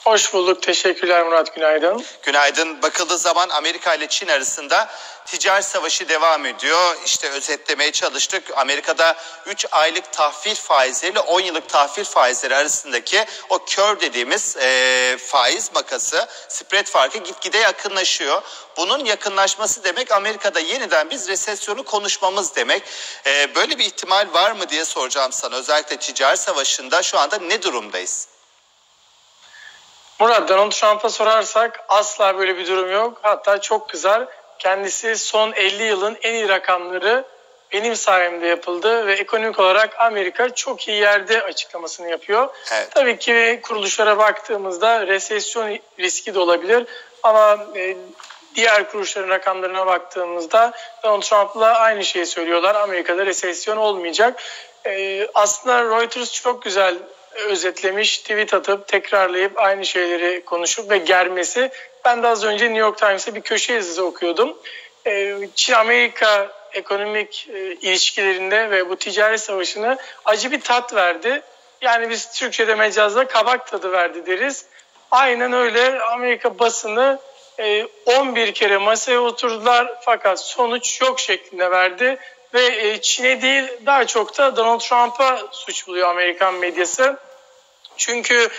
Hoş bulduk. Teşekkürler Murat. Günaydın. Günaydın. Bakıldığı zaman Amerika ile Çin arasında ticaret savaşı devam ediyor. İşte özetlemeye çalıştık. Amerika'da 3 aylık tahvil faizleriyle 10 yıllık tahvil faizleri arasındaki o kör dediğimiz faiz makası, spread farkı gitgide yakınlaşıyor. Bunun yakınlaşması demek Amerika'da yeniden biz resesyonu konuşmamız demek. Böyle bir ihtimal var mı diye soracağım sana. Özellikle ticaret savaşında şu anda ne durumdayız? Murat, Donald Trump'a sorarsak asla böyle bir durum yok. Hatta çok kızar. Kendisi son 50 yılın en iyi rakamları benim sayemde yapıldı ve ekonomik olarak Amerika çok iyi yerde açıklamasını yapıyor. Evet. Tabii ki kuruluşlara baktığımızda resesyon riski de olabilir ama diğer kuruluşların rakamlarına baktığımızda Donald Trump'la aynı şeyi söylüyorlar. Amerika'da resesyon olmayacak. Aslında Reuters çok güzel özetlemiş, tweet atıp tekrarlayıp aynı şeyleri konuşup ve germesi. Ben de az önce New York Times'te bir köşe yazısı okuyordum. Çin-Amerika ekonomik ilişkilerinde ve bu ticaret savaşına acı bir tat verdi. Yani biz Türkçe'de mecazla kabak tadı verdi deriz. Aynen öyle. Amerika basını 11 kere masaya oturdular fakat sonuç yok şeklinde verdi. Ve Çin'e değil daha çok da Donald Trump'a suç buluyor Amerikan medyası. Çünkü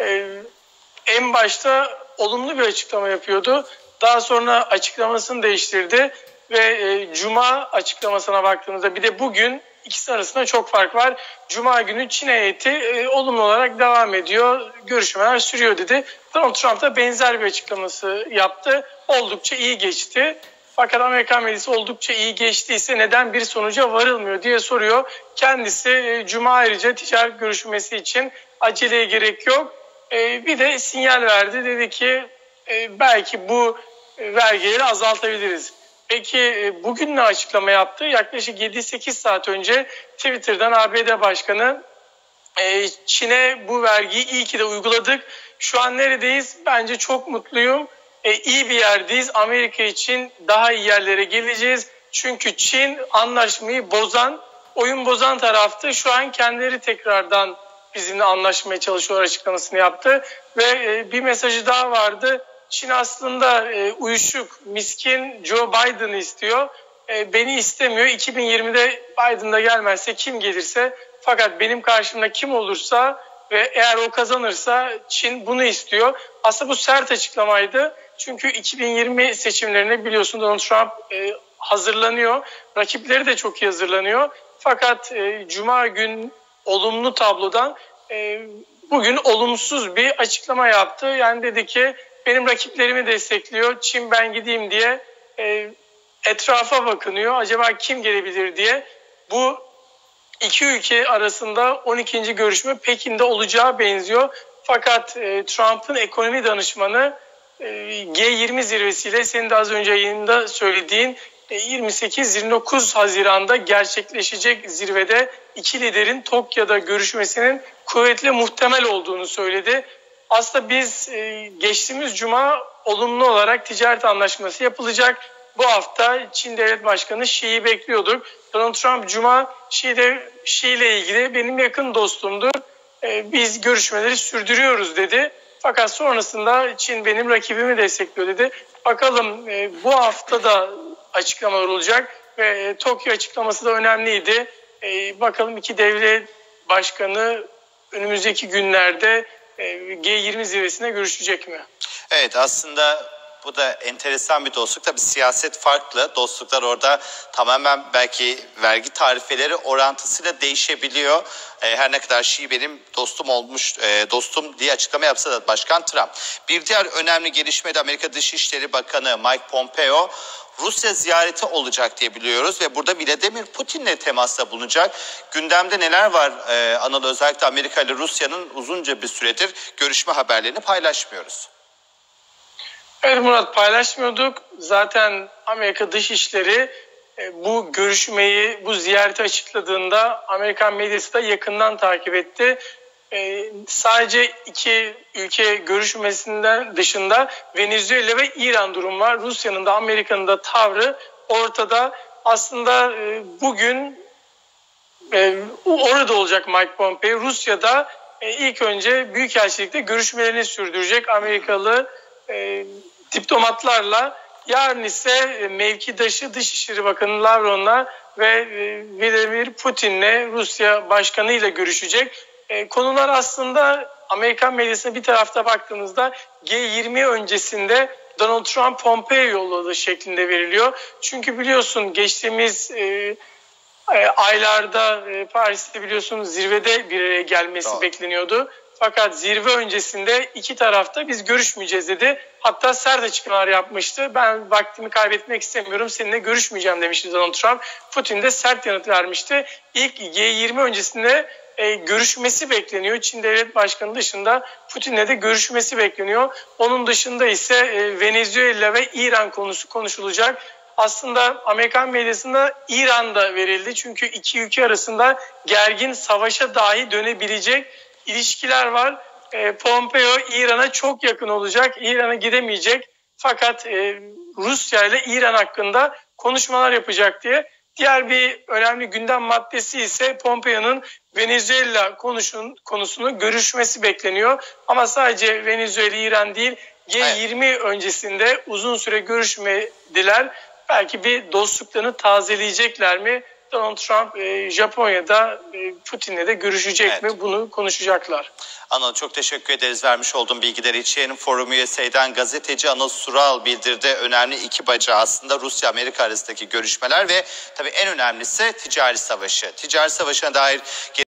en başta olumlu bir açıklama yapıyordu. Daha sonra açıklamasını değiştirdi ve Cuma açıklamasına baktığımızda bir de bugün ikisi arasında çok fark var. Cuma günü Çin heyeti olumlu olarak devam ediyor, görüşmeler sürüyor dedi. Donald Trump da benzer bir açıklaması yaptı. Oldukça iyi geçti. Fakat Amerikan medyası oldukça iyi geçtiyse neden bir sonuca varılmıyor diye soruyor. Kendisi Cuma ayrıca ticaret görüşmesi için aceleye gerek yok. Bir de sinyal verdi. Dedi ki belki bu vergileri azaltabiliriz. Peki bugün ne açıklama yaptı? Yaklaşık 7-8 saat önce Twitter'dan ABD Başkanı Çin'e bu vergiyi iyi ki de uyguladık. Şu an neredeyiz? Bence çok mutluyum. İyi bir yerdeyiz. Amerika için daha iyi yerlere geleceğiz. Çünkü Çin anlaşmayı bozan, oyun bozan taraftı. Şu an kendileri tekrardan bizimle anlaşmaya çalışıyorlar açıklamasını yaptı. Ve bir mesajı daha vardı. Çin aslında uyuşuk, miskin Joe Biden'ı istiyor. Beni istemiyor. 2020'de Biden'da gelmezse kim gelirse fakat benim karşımda kim olursa ve eğer o kazanırsa Çin bunu istiyor. Aslında bu sert açıklamaydı. Çünkü 2020 seçimlerine biliyorsun Donald Trump hazırlanıyor. Rakipleri de çok iyi hazırlanıyor. Fakat Cuma gün olumlu tablodan bugün olumsuz bir açıklama yaptı. Yani dedi ki benim rakiplerimi destekliyor. Çin ben gideyim diye etrafa bakınıyor. Acaba kim gelebilir diye. Bu iki ülke arasında 12. görüşme Pekin'de olacağı benziyor. Fakat Trump'ın ekonomi danışmanı G20 zirvesiyle senin de az önce yayında söylediğin 28-29 Haziran'da gerçekleşecek zirvede iki liderin Tokyo'da görüşmesinin kuvvetli muhtemel olduğunu söyledi. Aslında biz geçtiğimiz Cuma olumlu olarak ticaret anlaşması yapılacak. Bu hafta Çin Devlet Başkanı Xi'yi bekliyorduk. Donald Trump Cuma Xi ile ilgili benim yakın dostumdur. Biz görüşmeleri sürdürüyoruz dedi. Fakat sonrasında Çin benim rakibimi destekliyor dedi. Bakalım bu hafta da açıklamalar olacak ve Tokyo açıklaması da önemliydi. Bakalım iki devlet başkanı önümüzdeki günlerde G20 zirvesine görüşecek mi? Evet, aslında bu da enteresan bir dostluk. Tabii siyaset farklı. Dostluklar orada tamamen belki vergi tarifeleri orantısıyla değişebiliyor. Her ne kadar Xi benim dostum olmuş, dostum diye açıklama yapsa da Başkan Trump. Bir diğer önemli gelişme de Amerika Dışişleri Bakanı Mike Pompeo Rusya ziyareti olacak diye biliyoruz ve burada Vladimir Putin'le temasta bulunacak. Gündemde neler var Anıl? Özellikle Amerika ile Rusya'nın uzunca bir süredir görüşme haberlerini paylaşmıyoruz. Evet Murat, paylaşmıyorduk. Zaten Amerika Dışişleri bu görüşmeyi, bu ziyareti açıkladığında Amerikan medyası da yakından takip etti. Sadece iki ülke görüşmesinden dışında Venezuela ve İran durum var. Rusya'nın da Amerika'nın da tavrı ortada. Aslında bugün orada olacak Mike Pompeo. Rusya'da ilk önce Büyükelçilik'te görüşmelerini sürdürecek Amerikalı diplomatlarla. Yarın ise mevkidaşı Dışişleri Bakanı Lavrov'la ve Vladimir Putin'le, Rusya Başkanı ile görüşecek. Konular aslında Amerikan medyasına bir tarafta baktığımızda G20 öncesinde Donald Trump Pompeo yolladığı şeklinde veriliyor. Çünkü biliyorsun geçtiğimiz aylarda Paris'te biliyorsunuz zirvede bir araya gelmesi bekleniyordu. Fakat zirve öncesinde iki tarafta biz görüşmeyeceğiz dedi. Hatta sert açıklamalar yapmıştı. Ben vaktimi kaybetmek istemiyorum, seninle görüşmeyeceğim demişti Donald Trump. Putin de sert yanıt vermişti. İlk G20 öncesinde görüşmesi bekleniyor. Çin Devlet Başkanı dışında Putin'le de görüşmesi bekleniyor. Onun dışında ise Venezuela ve İran konusu konuşulacak. Aslında Amerikan medyasında İran'da verildi. Çünkü iki ülke arasında gergin savaşa dahi dönebilecek ilişkiler var. Pompeo İran'a çok yakın olacak. İran'a gidemeyecek. Fakat Rusya ile İran hakkında konuşmalar yapacak diye. Diğer bir önemli gündem maddesi ise Pompeo'nun Venezuela konusunu görüşmesi bekleniyor. Ama sadece Venezuela, İran değil, G20 öncesinde uzun süre görüşmediler. Belki bir dostluklarını tazeleyecekler mi? Donald Trump Japonya'da Putin'le de görüşecek mi? Bunu konuşacaklar. Anıl, çok teşekkür ederiz vermiş olduğum bilgiler için. Forum USA'dan gazeteci Anıl Sural bildirdi. Önemli iki bacağı aslında Rusya-Amerika arasındaki görüşmeler ve tabii en önemlisi ticari savaşı. Ticari savaşına dair